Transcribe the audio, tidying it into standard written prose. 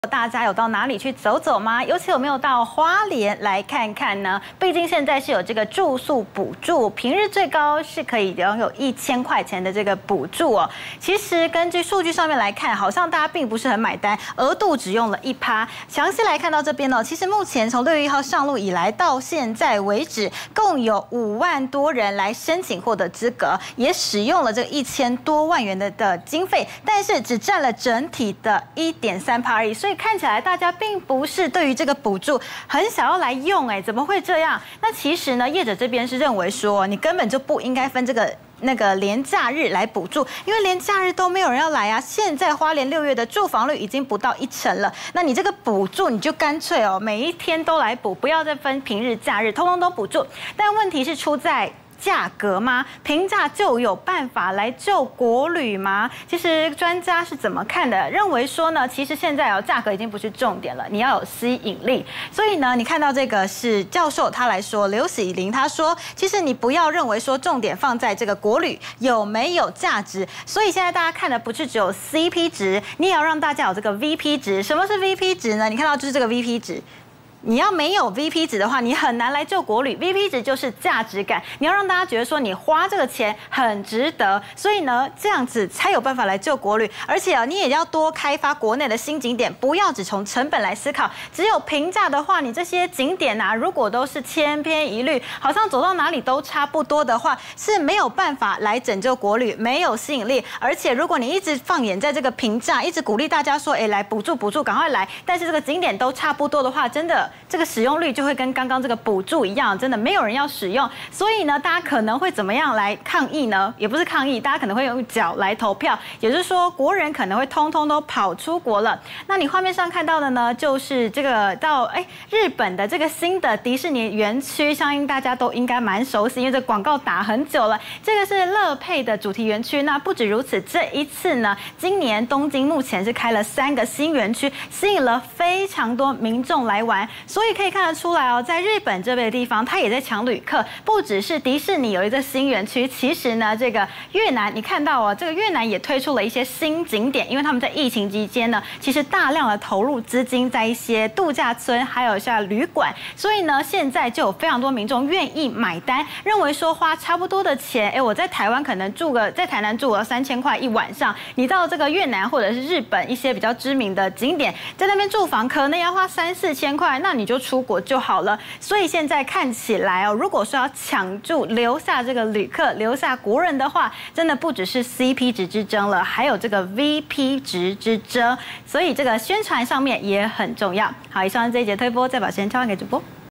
大家有到哪里去走走吗？尤其有没有到花莲来看看呢？毕竟现在是有这个住宿补助，平日最高是可以拥有1000块钱的这个补助哦。其实根据数据上面来看，好像大家并不是很买单，额度只用了1%。详细来看到这边哦，其实目前从6月1号上路以来到现在为止，共有5万多人来申请获得资格，也使用了这个1000多万元的经费，但是只占了整体的1.3%而已，所以看起来大家并不是对于这个补助很想要来用，怎么会这样？那其实呢，业者这边是认为说，你根本就不应该分那个连假日来补助，因为连假日都没有人要来啊。现在花莲6月的住房率已经不到1成了，那你这个补助你就干脆每一天都来补，不要再分平日假日，通通都补助。但问题是出在价格吗？平价就有办法来救国旅吗？其实专家是怎么看的？认为说呢，其实现在价格已经不是重点了，你要有吸引力。所以呢，你看到这个是教授他来说，刘喜玲他说，其实你不要认为说重点放在这个国旅有没有价值。所以现在大家看的不是只有 CP 值，你也要让大家有这个 VP 值。什么是 VP 值呢？你看到就是这个 VP 值。你要没有 VP 值的话，你很难来救国旅。VP 值就是价值感，你要让大家觉得说你花这个钱很值得，所以呢，这样子才有办法来救国旅。而且你也要多开发国内的新景点，不要只从成本来思考。只有平价的话，你这些景点如果都是千篇一律，好像走到哪里都差不多的话，是没有办法来拯救国旅，没有吸引力。而且如果你一直放眼在这个平价，一直鼓励大家说，来补助，赶快来，但是这个景点都差不多的话，真的。这个使用率就会跟刚刚这个补助一样，真的没有人要使用，所以呢，大家可能会怎么样来抗议呢？也不是抗议，大家可能会用脚来投票，也就是说，国人可能会通通都跑出国了。那你画面上看到的呢，就是这个到日本的这个新的迪士尼园区，相信大家都应该蛮熟悉，因为这广告打很久了。这个是乐佩的主题园区。那不止如此，这一次呢，今年东京目前是开了3个新园区，吸引了非常多民众来玩，所以可以看得出来在日本这个地方，它也在抢旅客。不只是迪士尼有一个新园区，其实呢，这个越南，你看到这个越南也推出了一些新景点，因为他们在疫情期间呢，其实大量的投入资金在一些度假村，还有像旅馆，所以呢，现在就有非常多民众愿意买单，认为说花差不多的钱，我在台湾可能在台南住了3000块1晚上，你到这个越南或者是日本一些比较知名的景点，在那边住房可能要花3、4千块，那你就出国就好了。所以现在看起来如果说要抢住留下这个旅客，留下国人的话，真的不只是 CP 值之争了，还有这个 VP 值之争。所以这个宣传上面也很重要。好，以上这一节推播，再把时间交还给主播。